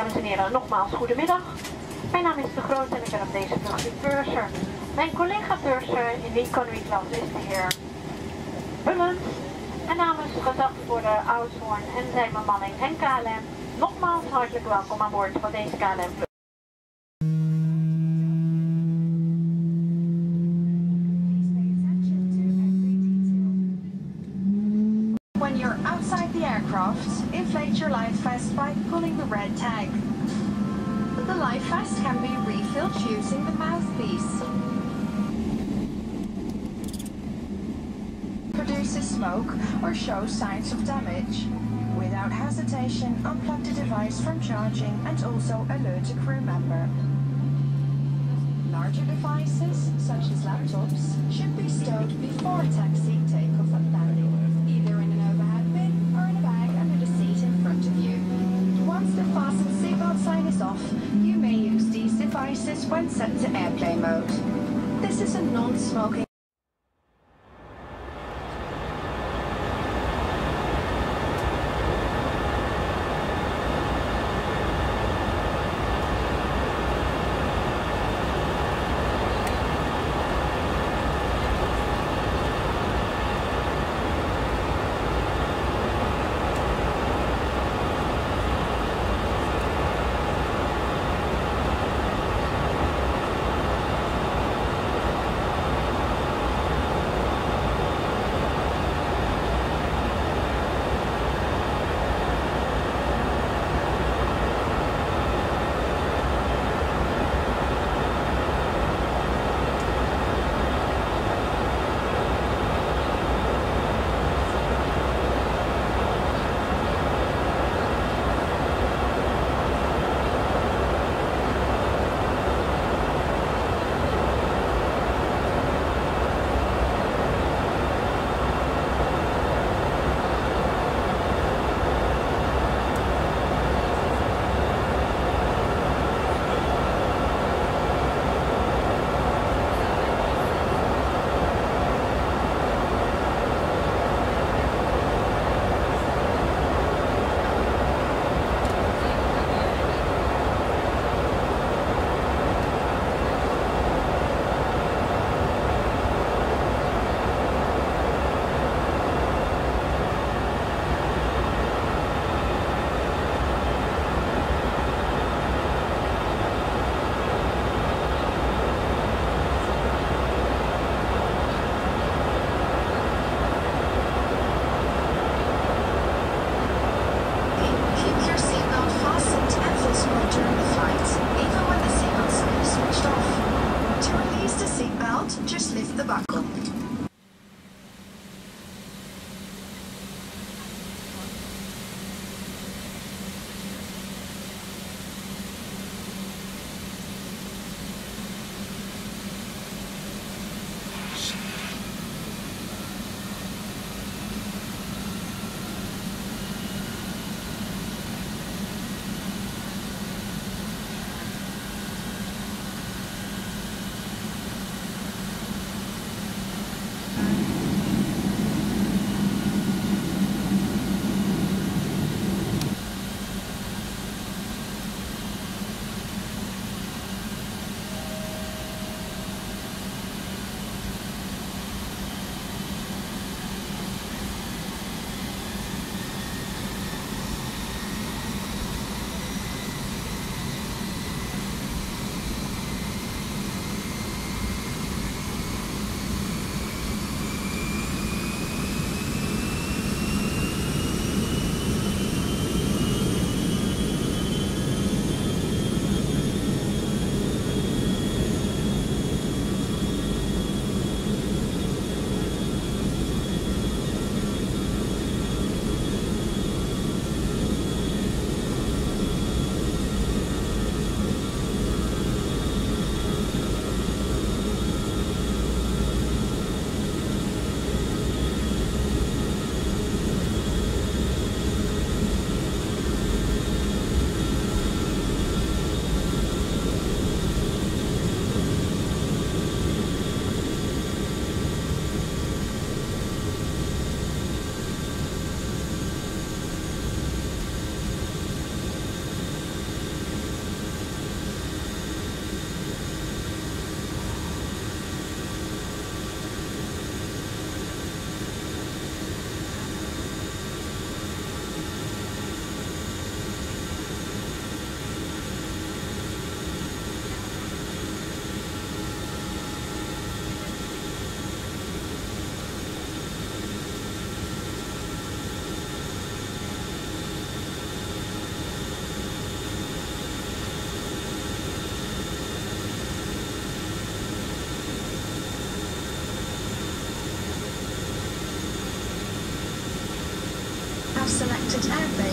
Dames en heren, nogmaals goedemiddag. Mijn naam is De Groot en ik ben op deze vlucht uw purser. Mijn collega purser in de economy class is de heer Bullens. En namens gezag voor de Oudshoorn en zijn bemanning en KLM, nogmaals hartelijk welkom aan boord van deze KLM vlucht. When you're outside the aircraft, inflate your life vest by pulling the red tag. The life vest can be refilled using the mouthpiece. Produces smoke or shows signs of damage. Without hesitation, unplug the device from charging and also alert a crew member. Larger devices, such as laptops, should be stowed before taxi, takeoff and landing, either in an overhead bin or in a bag under the seat in front of you. Once the fasten seatbelt sign is off, you may use these devices when set to airplane mode. This is a non-smoking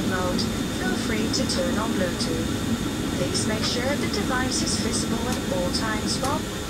flight mode, feel free to turn on Bluetooth. Please make sure the device is visible at all times while